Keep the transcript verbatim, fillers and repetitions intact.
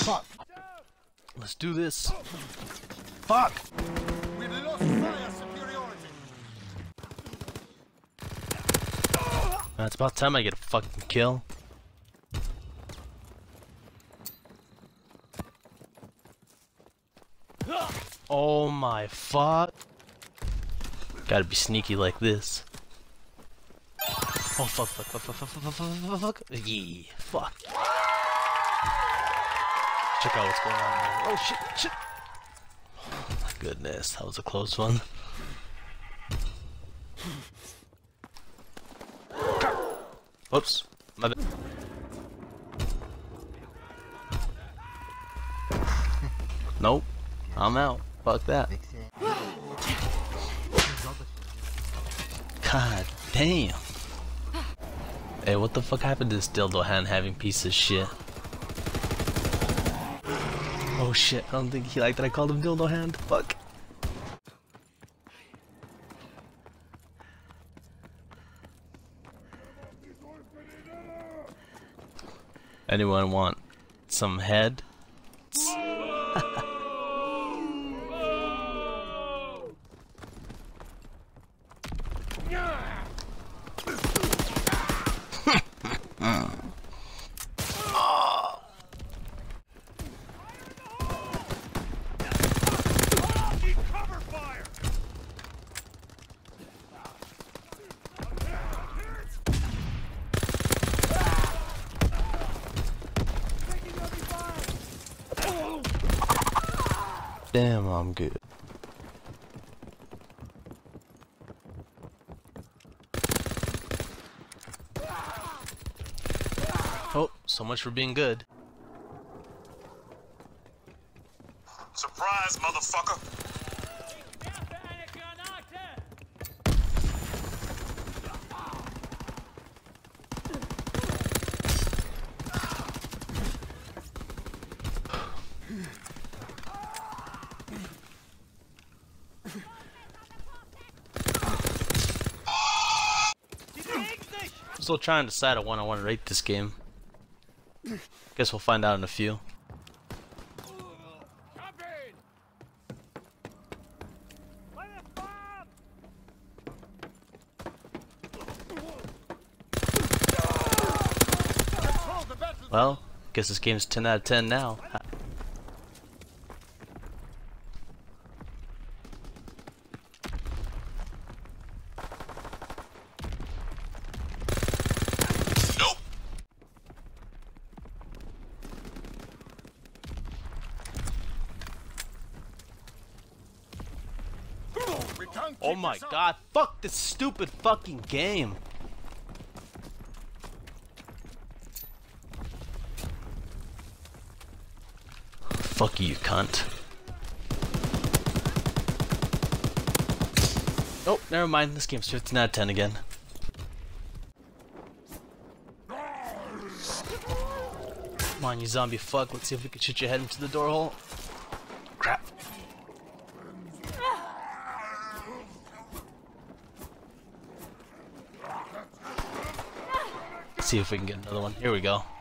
Fuck. Let's do this. Fuck. We lost fire superiority. Uh, it's about time I get a fucking kill. Oh my fuck. Gotta be sneaky like this. Oh fuck, fuck, fuck, fuck, fuck, fuck, fuck, fuck, fuck, fuck. Yeah, fuck. Check out what's going on there. Oh shit, shit. Oh my goodness, that was a close one. Whoops, my bad. Nope, I'm out. Fuck that. God damn. Hey, what the fuck happened to this dildo hand having piece of shit? Oh shit, I don't think he liked that I called him dildo hand. Fuck. Anyone want some head? Damn, I'm good. Oh, so much for being good. Surprise, motherfucker! I'm still trying to decide on when I want to rate this game. Guess we'll find out in a few. Well, guess this game's ten out of ten now. Oh my god, fuck this stupid fucking game. Fuck you, cunt. Oh, never mind, this game's fifteen out of ten again. Come on, you zombie fuck, let's see if we can shoot your head into the door hole. Crap. See if we can get another one. Here we go.